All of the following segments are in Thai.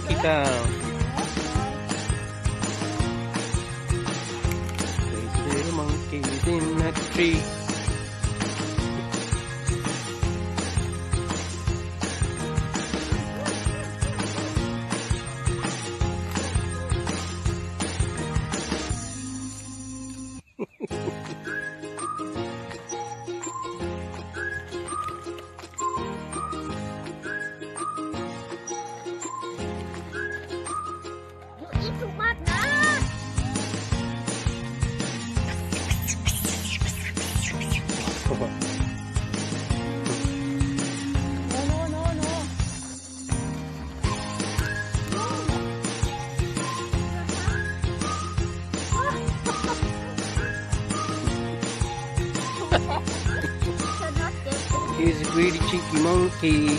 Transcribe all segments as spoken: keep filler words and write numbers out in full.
monkey down. There's little monkeys in that tree. He's a greedy cheeky monkey.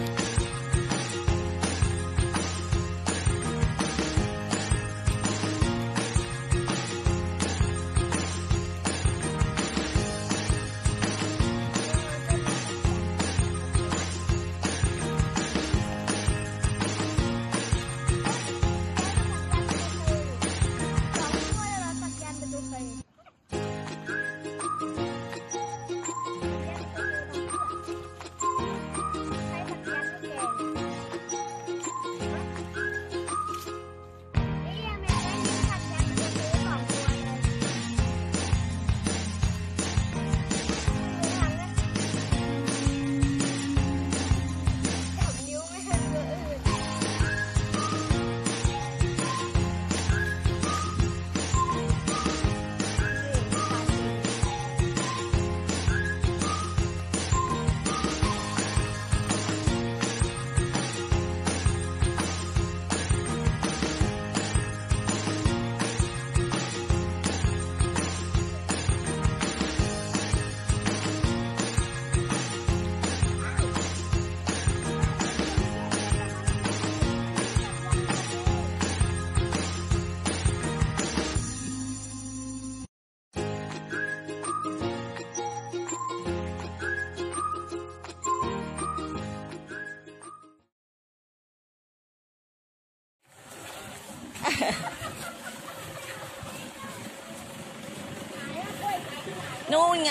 นู่นไง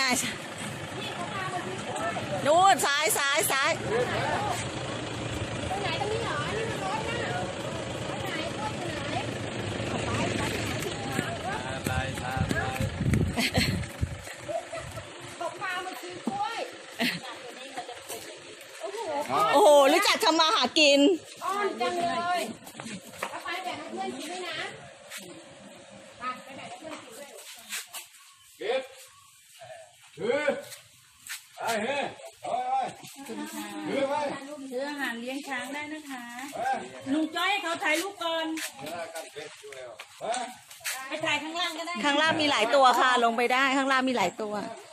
นู่นซ้ายซ้ายซ้ายตรงไหนตรงนี้เหรอนี่มันรถน่ะรถไหนรถอยู่ไหนไปไปไปบอกพามาซื้อกล้วยโอ้โหโอ้โหรู้จักทำมาหากินอ้อนจังเลยแล้วไปแบ่งให้เพื่อนกินด้วยนะไปไปแบ่งให้เพื่อนกินด้วยเก็บถือไปเฮ้ยถือไปซื้ออาหารเลี้ยงช้างได้นะคะลุงจ้อยให้เขาถ่ายรูปก่อนไปถ่ายข้างล่างก็ได้ข้างล่างมีหลายตัวค่ะลงไปได้ข้างล่างมีหลายตัว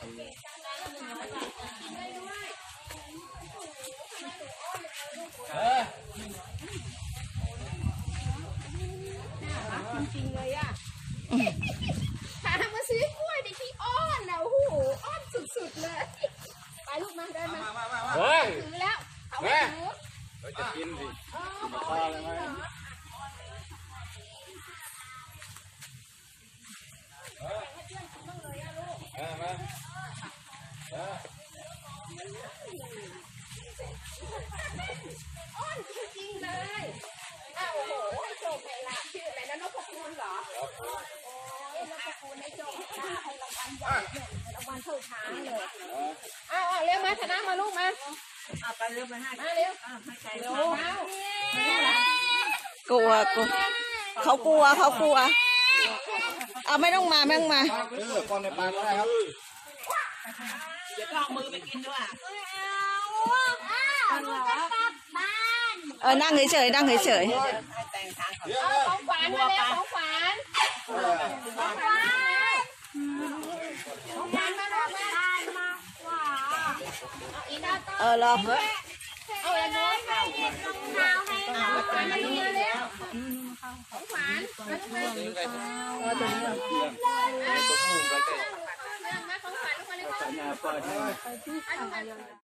จริงๆเลยอ่ะพามาซื้อกล้วยในที่อ้อนนะโอ้โหอ้อนสุดๆเลยไปลูกมาเดินมาถือแล้วเอาไปถือเราจะกินสิมาพาเลยไหมมามาอ้อนจริงๆเลยอ้าวโอ้โหโจกไหนล่ะชื่ออะไรนะนพคุณเหรอโอ้ยนพคุณในโจกให้รางวัลใหญ่เลยรางวัลเท่าช้างเลยอ้าวเร็วมาชนะมาลูกมาเอาไปเร็วไปให้มาเร็วให้ใจเร็วกลัวกลัวเขากลัวเขากลัวเอาไม่ต้องมาไม่ต้องมาเออก่อนในปากก็ได้ครับเดี๋ยวก็เอามือไปกินด้วยเออนั่งเฉยๆนั่งเฉยเอาของขวัญมาเร็วของขวัญของขวัญของขวัญมาลูกมาเออรอเฮ้ยเอาอะไรน้อยให้เด็กรองเท้าให้ของขวัญมาลูกมาเร็วของขวัญมาลูกมาเออตัวนี้มาของขวัญลูกมาเร็ว